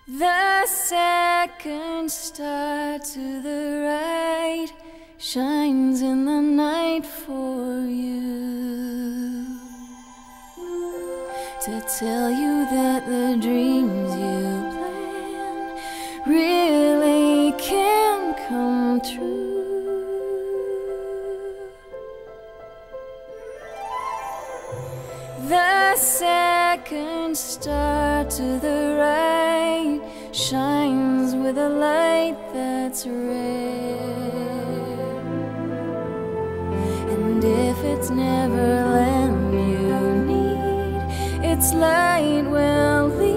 The second star to the right shines in the night for you, to tell you that the dreams you plan really can come true. The second star to the right shines with a light that's rare, and if it's Neverland you need, its light will lead